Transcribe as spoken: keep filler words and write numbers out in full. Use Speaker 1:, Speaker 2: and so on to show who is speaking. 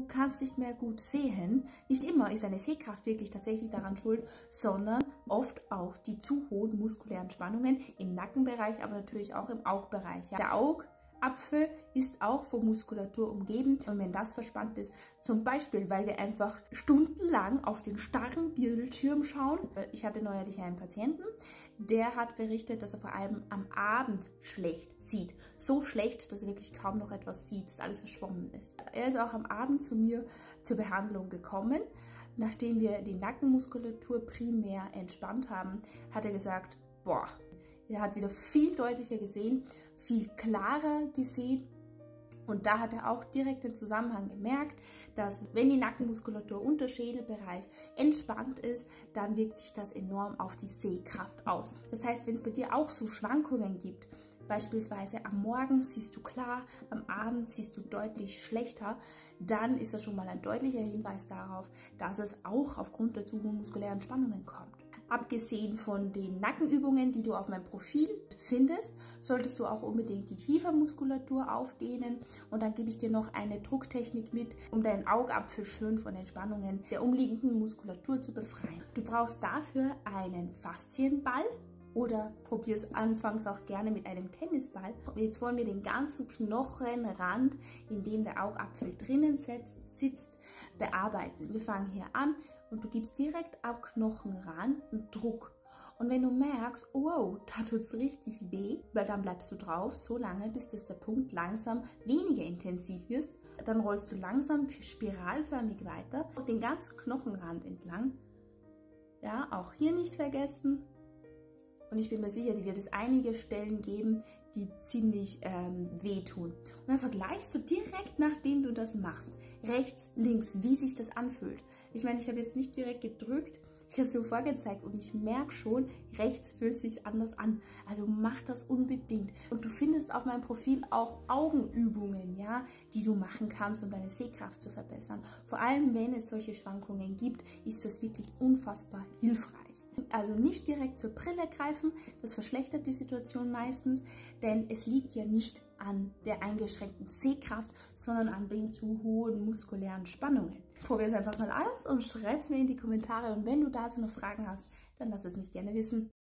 Speaker 1: du kannst nicht mehr gut sehen. Nicht immer ist deine Sehkraft wirklich tatsächlich daran schuld, sondern oft auch die zu hohen muskulären Spannungen im Nackenbereich, aber natürlich auch im Augbereich. Ja. Der Augapfel ist auch von Muskulatur umgeben und wenn das verspannt ist, zum Beispiel, weil wir einfach stundenlang auf den starren Bildschirm schauen. Ich hatte neulich einen Patienten, der hat berichtet, dass er vor allem am Abend schlecht sieht. So schlecht, dass er wirklich kaum noch etwas sieht, dass alles verschwommen ist. Er ist auch am Abend zu mir zur Behandlung gekommen. Nachdem wir die Nackenmuskulatur primär entspannt haben, hat er gesagt, boah, er hat wieder viel deutlicher gesehen, viel klarer gesehen. Und da hat er auch direkt den Zusammenhang gemerkt, dass wenn die Nackenmuskulatur unter Schädelbereich entspannt ist, dann wirkt sich das enorm auf die Sehkraft aus. Das heißt, wenn es bei dir auch so Schwankungen gibt, beispielsweise am Morgen siehst du klar, am Abend siehst du deutlich schlechter, dann ist das schon mal ein deutlicher Hinweis darauf, dass es auch aufgrund der zu hohen muskulären Spannungen kommt. Abgesehen von den Nackenübungen, die du auf meinem Profil findest, solltest du auch unbedingt die Kiefermuskulatur aufdehnen und dann gebe ich dir noch eine Drucktechnik mit, um deinen Augapfel schön von den Spannungen der umliegenden Muskulatur zu befreien. Du brauchst dafür einen Faszienball oder probier es anfangs auch gerne mit einem Tennisball. Jetzt wollen wir den ganzen Knochenrand, in dem der Augapfel drinnen sitzt, bearbeiten. Wir fangen hier an und du gibst direkt am Knochenrand einen Druck. Und wenn du merkst, oh, wow, da tut es richtig weh, weil dann bleibst du drauf, so lange, bis das der Punkt langsam weniger intensiv ist. Dann rollst du langsam spiralförmig weiter und den ganzen Knochenrand entlang. Ja, auch hier nicht vergessen. Und ich bin mir sicher, die wird es einige Stellen geben, die ziemlich ähm, wehtun. Und dann vergleichst du direkt, nachdem du das machst, rechts, links, wie sich das anfühlt. Ich meine, ich habe jetzt nicht direkt gedrückt, ich habe es dir vorgezeigt und ich merke schon, rechts fühlt es sich anders an. Also mach das unbedingt. Und du findest auf meinem Profil auch Augenübungen, ja, die du machen kannst, um deine Sehkraft zu verbessern. Vor allem, wenn es solche Schwankungen gibt, ist das wirklich unfassbar hilfreich. Also nicht direkt zur Brille greifen, das verschlechtert die Situation meistens, denn es liegt ja nicht an der eingeschränkten Sehkraft, sondern an den zu hohen muskulären Spannungen. Probier es einfach mal aus und schreib es mir in die Kommentare und wenn du dazu noch Fragen hast, dann lass es mich gerne wissen.